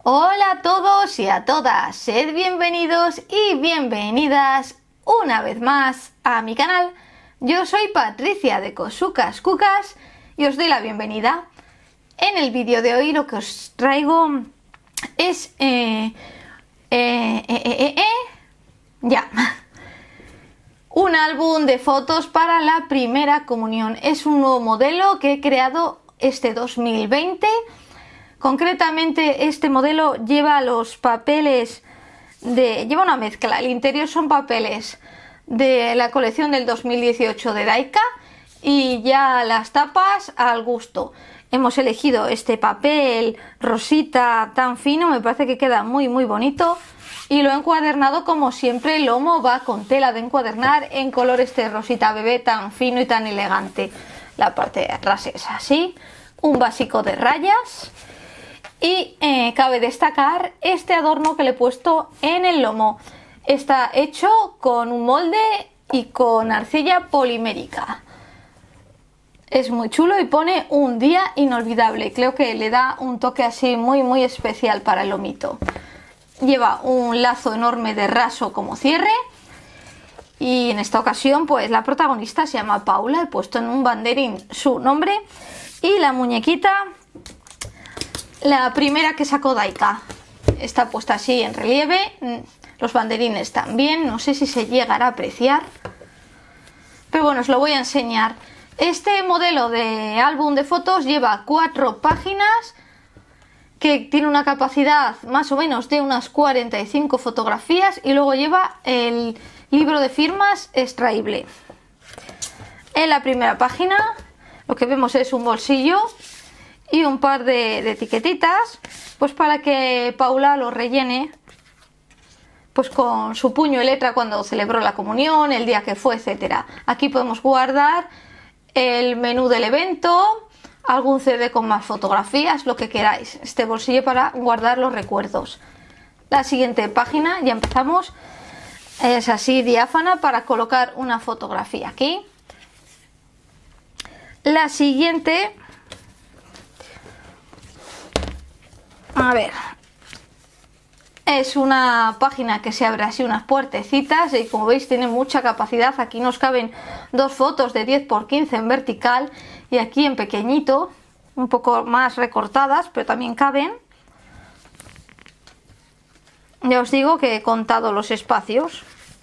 Hola a todos y a todas, sed bienvenidos y bienvenidas una vez más a mi canal. Yo soy Patricia de Cosucas Cucas y os doy la bienvenida. En el vídeo de hoy lo que os traigo es un álbum de fotos para la primera comunión. Es un nuevo modelo que he creado este 2020. Concretamente este modelo lleva los papeles lleva una mezcla. El interior son papeles de la colección del 2018 de Daika y ya las tapas al gusto. Hemos elegido este papel rosita tan fino, me parece que queda muy bonito, y lo he encuadernado como siempre. El lomo va con tela de encuadernar en color este rosita bebé tan fino y tan elegante. La parte de atrás es así, un básico de rayas. Y cabe destacar este adorno que le he puesto en el lomo. Está hecho con un molde y con arcilla polimérica. Es muy chulo y pone un día inolvidable. Creo que le da un toque así muy especial para el lomito. Lleva un lazo enorme de raso como cierre. Y en esta ocasión pues la protagonista se llama Paula. He puesto en un banderín su nombre. Y la muñequita, la primera que sacó Daika, está puesta así en relieve. Los banderines también, no sé si se llegará a apreciar, pero bueno, os lo voy a enseñar. Este modelo de álbum de fotos lleva 4 páginas, que tiene una capacidad más o menos de unas 45 fotografías, y luego lleva el libro de firmas extraíble. En la primera página lo que vemos es un bolsillo y un par de etiquetitas, pues para que Paula lo rellene pues con su puño y letra cuando celebró la comunión, el día que fue, etcétera. Aquí podemos guardar el menú del evento, algún CD con más fotografías, lo que queráis. Este bolsillo para guardar los recuerdos. La siguiente página, ya empezamos, es así diáfana para colocar una fotografía aquí. La siguiente, a ver, es una página que se abre así, unas puertecitas, y como veis tiene mucha capacidad. Aquí nos caben 2 fotos de 10 por 15 en vertical, y aquí en pequeñito, un poco más recortadas, pero también caben. Ya os digo que he contado los espacios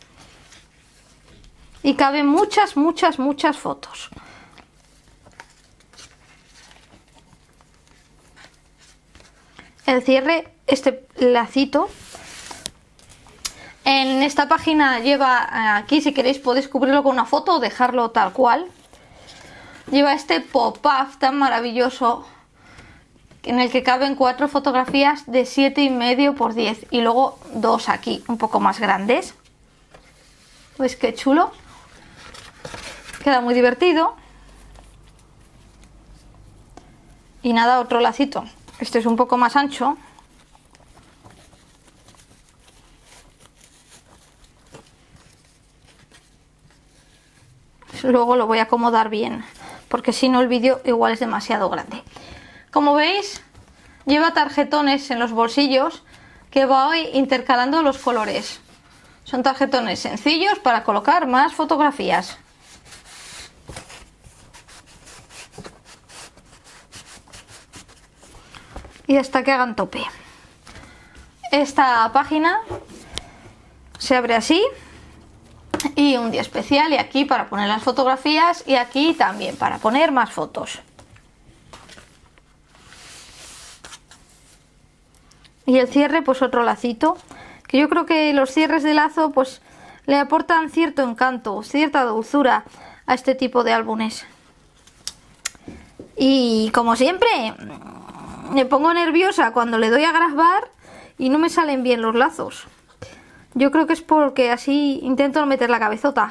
y caben muchas fotos. El cierre, este lacito. En esta página lleva, aquí si queréis podéis cubrirlo con una foto o dejarlo tal cual. Lleva este pop-up tan maravilloso en el que caben 4 fotografías de 7,5 por 10 y luego 2 aquí, un poco más grandes. ¿Veis qué chulo? Queda muy divertido. Y nada, otro lacito. Este es un poco más ancho. Luego lo voy a acomodar bien, porque si no el vídeo igual es demasiado grande. Como veis, lleva tarjetones en los bolsillos que voy intercalando los colores. Son tarjetones sencillos para colocar más fotografías. Y hasta que hagan tope. Esta página se abre así, y un día especial, y aquí para poner las fotografías, y aquí también para poner más fotos. Y el cierre, pues otro lacito, que yo creo que los cierres de lazo pues le aportan cierto encanto, cierta dulzura a este tipo de álbumes. Y como siempre, me pongo nerviosa cuando le doy a grabar y no me salen bien los lazos. Yo creo que es porque así intento no meter la cabezota.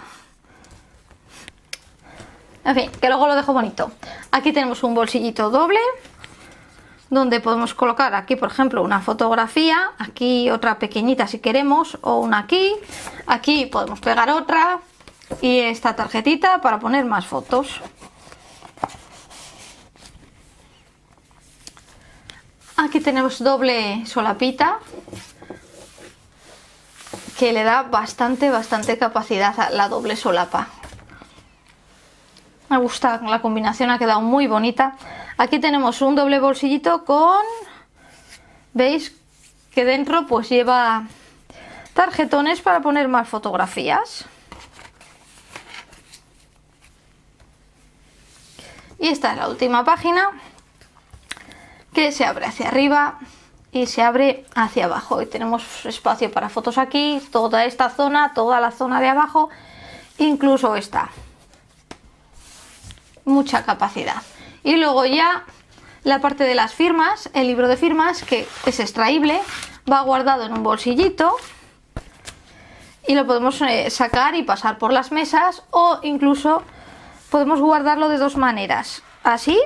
En fin, que luego lo dejo bonito. Aquí tenemos un bolsillito doble, donde podemos colocar aquí, por ejemplo, una fotografía, aquí otra pequeñita si queremos, o una aquí. Aquí podemos pegar otra, y esta tarjetita para poner más fotos. Aquí tenemos doble solapita, que le da bastante capacidad a la doble solapa. Me gusta, la combinación ha quedado muy bonita. Aquí tenemos un doble bolsillito con, veis que dentro pues lleva tarjetones para poner más fotografías. Y esta es la última página, que se abre hacia arriba y se abre hacia abajo. Y tenemos espacio para fotos aquí, toda esta zona, toda la zona de abajo, incluso esta. Mucha capacidad. Y luego ya la parte de las firmas, el libro de firmas, que es extraíble, va guardado en un bolsillito y lo podemos sacar y pasar por las mesas, o incluso podemos guardarlo de dos maneras, así,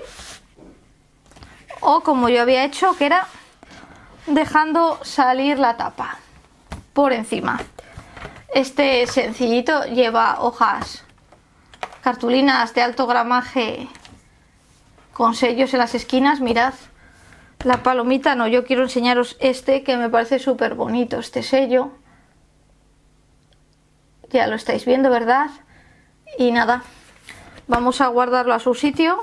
o como yo había hecho, que era dejando salir la tapa por encima. Este sencillito lleva hojas, cartulinas de alto gramaje con sellos en las esquinas. Mirad, la palomita no, yo quiero enseñaros este, que me parece súper bonito, este sello. Ya lo estáis viendo, ¿verdad? Y nada, vamos a guardarlo a su sitio,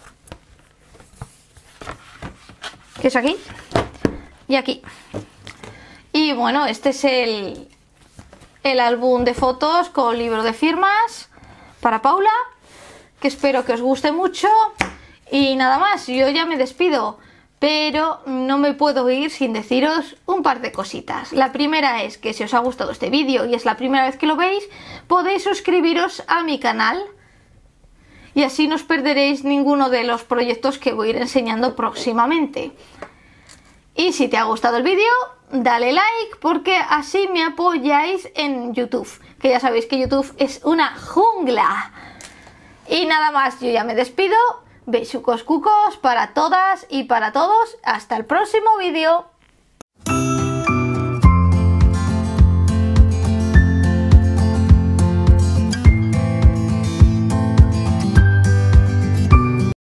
que es aquí y aquí. Y bueno, este es el álbum de fotos con libro de firmas para Paula, que espero que os guste mucho. Y nada más, yo ya me despido, pero no me puedo ir sin deciros un par de cositas. La primera es que si os ha gustado este vídeo y es la primera vez que lo veis, podéis suscribiros a mi canal y así no os perderéis ninguno de los proyectos que voy a ir enseñando próximamente. Y si te ha gustado el vídeo, dale like, porque así me apoyáis en YouTube, que ya sabéis que YouTube es una jungla. Y nada más, yo ya me despido. Besucos cucos para todas y para todos. Hasta el próximo vídeo.